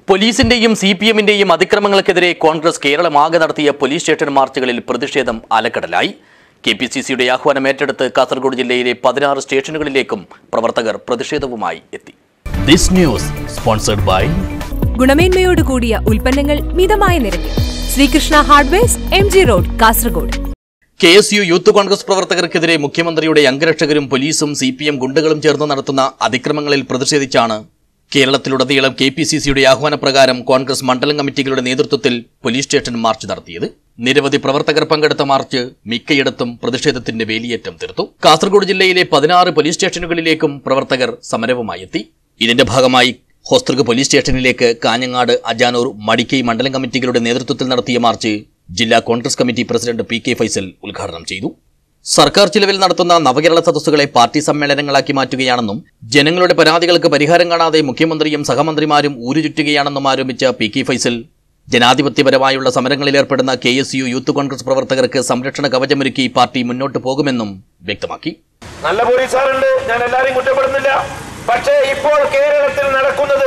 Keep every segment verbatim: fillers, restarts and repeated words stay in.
പോലീസിന്റെയും C P എമ്മിന്റെയും അതിക്രമങ്ങൾക്കെതിരെ കോൺഗ്രസ് കേരളമാകെ നടത്തിയ പോലീസ് സ്റ്റേഷൻ മാർച്ചുകളിൽ പ്രതിഷേധം അലക്കടലായി. കെ പി സി സിയുടെ ആഹ്വാനം ഏറ്റെടുത്ത് കാസർഗോഡ് ജില്ലയിലെ പതിനാറ് സ്റ്റേഷനുകളിലേക്കും പ്രവർത്തകർ പ്രതിഷേധവുമായി എത്തി. This news sponsored by ഗുണമേന്മയോട് കൂടിയ ഉൽപ്പന്നങ്ങൾ മിതമായ നിരക്കിൽ Sreekrishna hardwares, M G road, Kasaragod. K S U youth Congress പ്രവർത്തകർക്കെതിരെ മുഖ്യമന്ത്രിയുടെ അംഗരക്ഷകരും പോലീസും സി പി എം ഗുണ്ടകളും ചേർന്ന് നടത്തുന്ന അതിക്രമങ്ങളിൽ പ്രതിഷേധിച്ചാണ് കേരളത്തിലുടനീളം കെ പി സി സിയുടെ ആഹ്വാനപ്രകാരം കോൺഗ്രസ് മണ്ഡലം കമ്മിറ്റികളുടെ നേതൃത്വത്തിൽ പോലീസ് സ്റ്റേഷൻ മാർച്ച് നടത്തിയത്. നിരവധി പ്രവർത്തകർ പങ്കെടുത്ത മാർച്ച് മിക്കയിടത്തും പ്രതിഷേധത്തിന്റെ വേലിയേറ്റം തീർത്തു. കാസർഗോഡ് ജില്ലയിലെ പതിനാറ് പോലീസ് സ്റ്റേഷനുകളിലേക്കും പ്രവർത്തകർ സമരവുമായി എത്തി. ഇതിന്റെ ഭാഗമായി ഹോസ്തൃക് പോലീസ് സ്റ്റേഷനിലേക്ക് കാഞ്ഞങ്ങാട്, അജാനൂർ, മടിക്കൈ മണ്ഡലം കമ്മിറ്റികളുടെ നേതൃത്വത്തിൽ നടത്തിയ മാർച്ച് ജില്ലാ Congress committee president P K Faisal ഉദ്ഘാടനം ചെയ്തു. സർക്കാർ ചിലവിൽ നടത്തുന്ന നവകേരള സദസ്സുകളെ പാർട്ടി സമ്മേളനങ്ങളാക്കി മാറ്റുകയാണെന്നും ജനങ്ങളുടെ പരാതികൾക്ക് പരിഹാരം കാണാതെ മുഖ്യമന്ത്രിയും സഹമന്ത്രിമാരും ഊരുചുറ്റുകയാണെന്നും ആരോപിച്ച പി കെ ഫൈസൽ ജനാധിപത്യപരമായുള്ള സമരങ്ങളിൽ ഏർപ്പെടുന്ന K S U youth Congress പ്രവർത്തകർക്ക് സംരക്ഷണ കവചമൊരുക്കി പാർട്ടി മുന്നോട്ട് പോകുമെന്നും വ്യക്തമാക്കി. നല്ല പോലീസുകാരുണ്ട്, ഞാൻ എല്ലാവരെയും കുറ്റപ്പെടുന്നില്ല. പക്ഷേ ഇപ്പോൾ കേരളത്തിൽ നടക്കുന്നത്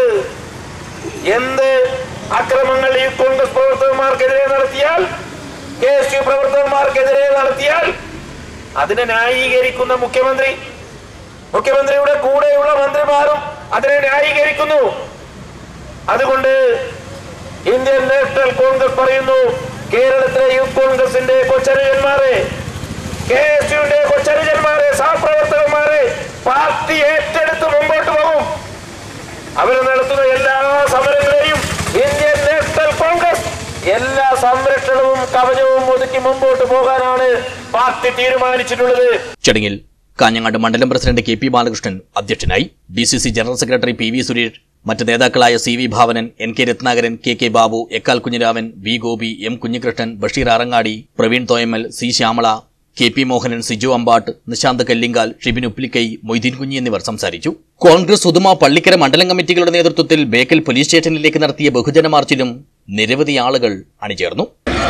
എന്ത് അക്രമങ്ങൾ ഈ കോൺഗ്രസ് പ്രവർത്തകന്മാർക്കെതിരെ നടത്തിയാൽ, കെ എസ് യു പ്രവർത്തകന്മാർക്കെതിരെ നടത്തിയാൽ അതിനെ ന്യായീകരിക്കുന്ന മുഖ്യമന്ത്രി, മുഖ്യമന്ത്രിയുടെ കൂടെയുള്ള മന്ത്രിമാരും അതിനെ ന്യായീകരിക്കുന്നു. അതുകൊണ്ട് ഇന്ത്യൻ നാഷണൽ കോൺഗ്രസ് പറയുന്നു, കേരളത്തിലെ യൂത്ത് കോൺഗ്രസിന്റെ കൊച്ചനുജന്മാരെ, കെ എസ് യുവിന്റെ കൊച്ചനുജന്മാരെ, സഹപ്രവർത്തകന്മാരെ പാർട്ടി ഏറ്റെടുത്ത് മുമ്പോട്ട് പോകും. അവർ നടത്തുന്ന എല്ലാ സമരങ്ങളെയും ഇന്ത്യൻ നാഷണൽ കോൺഗ്രസ് എല്ലാ സംരക്ഷണവും കവചവും ഒതുക്കി മുമ്പോട്ട് പോകാനാണ് പാർട്ടി തീരുമാനിച്ചിട്ടുള്ളത്. ചടങ്ങിൽ കാഞ്ഞങ്ങാട് മണ്ഡലം പ്രസിഡന്റ് കെ പി ബാലകൃഷ്ണൻ അധ്യക്ഷനായി. D C C general secretary P V Suresh, മറ്റ് നേതാക്കളായ C V Bhavanan, N K Ratnakaran, K K Babu, Ekkal Kunhiraman, V Gopi, M Kunhikrishnan, Basheer Arangadi, Praveen Thoyamal, C Shyamala, K P Mohanan, Siju Ambatt, Nishanth Kallingal, Shibin Uppilikai, Moideen Kunhi എന്നിവർ സംസാരിച്ചു. കോൺഗ്രസ് ഉദുമ, പള്ളിക്കര മണ്ഡലം കമ്മിറ്റികളുടെ നേതൃത്വത്തിൽ ബേക്കൽ പോലീസ് സ്റ്റേഷനിലേക്ക് നടത്തിയ ബഹുജന മാർച്ചിലും നിരവധി ആളുകൾ അണിചേർന്നു.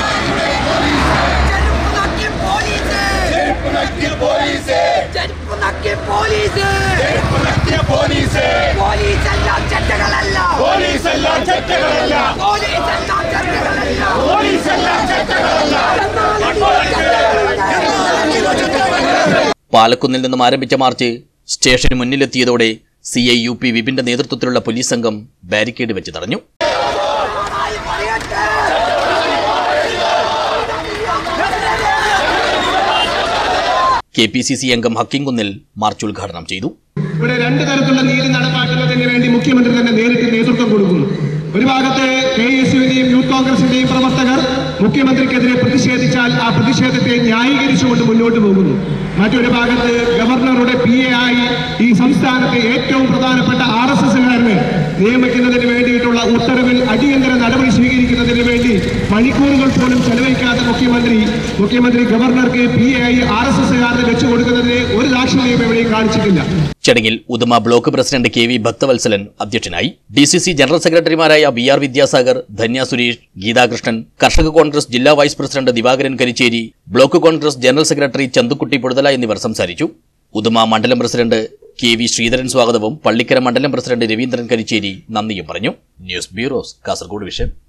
പാലക്കുന്നിൽ നിന്നും ആരംഭിച്ച മാർച്ച് സ്റ്റേഷന് മുന്നിലെത്തിയതോടെ സി ഐ യു പി വിപിന്റെ നേതൃത്വത്തിലുള്ള പോലീസ് സംഘം ബാരിക്കേഡ് വെച്ച് തടഞ്ഞു. കെ പി സി സി അംഗം ഹക്കിംകുന്നിൽ മാർച്ച് ഉദ്ഘാടനം ചെയ്തു. ഇവിടെ രണ്ട് തരത്തിലുള്ള നീതി നടപ്പാക്കുന്നതിന് വേണ്ടി മുഖ്യമന്ത്രി തന്നെ നേരിട്ട് നേതൃത്വം കൊടുക്കുന്നു. ഒരു ഭാഗത്ത് കെ എസ് യുവിന്റെയും യൂത്ത് കോൺഗ്രസിന്റെയും പ്രവർത്തകർ മുഖ്യമന്ത്രിക്കെതിരെ പ്രതിഷേധിച്ചാൽ ആ പ്രതിഷേധത്തെ ന്യായീകരിച്ചുകൊണ്ട് മുന്നോട്ട് പോകുന്നു. മറ്റൊരു ഭാഗത്ത് ഗവർണറുടെ പി എ ആയി ഈ സംസ്ഥാനത്തെ ഏറ്റവും പ്രധാനപ്പെട്ട ആർ എസ് എസുകാരനെ നിയമിക്കുന്നതിന് വേണ്ടിയിട്ടുള്ള ഉത്തരവിൽ അടിയന്തര നടപടി സ്വീകരിക്കുന്നതിന് വേണ്ടി മണിക്കൂറുകൾ പോലും ചെലവഴിക്കാത്ത മുഖ്യമന്ത്രി മുഖ്യമന്ത്രി ഗവർണർക്ക് പി എ ആയി ആർ എസ് എസുകാരനെ വെച്ചു കൊടുക്കുന്നതിന് ഒരു ദാക്ഷിണ്യം എവിടെയും കാണിച്ചിട്ടില്ല. ചടങ്ങിൽ Uduma block president K V Bhakthavatsalan അധ്യക്ഷനായി. ഡി സി സി ജനറൽ സെക്രട്ടറിമാരായ ബി ആർ വിദ്യാസാഗർ, ധന്യ സുരേഷ്, ഗീതാകൃഷ്ണൻ, കർഷക കോൺഗ്രസ് ജില്ലാ vice president Divakaran Karicheri, block Congress general secretary Chandukutty Poduthala എന്നിവർ സംസാരിച്ചു. ഉദുമ മണ്ഡലം പ്രസിഡന്റ് കെ വി ശ്രീധരൻ സ്വാഗതവും പള്ളിക്കര മണ്ഡലം പ്രസിഡന്റ് രവീന്ദ്രൻ കരിച്ചേരി നന്ദിയും പറഞ്ഞു. News bureau, Kasaragod vision.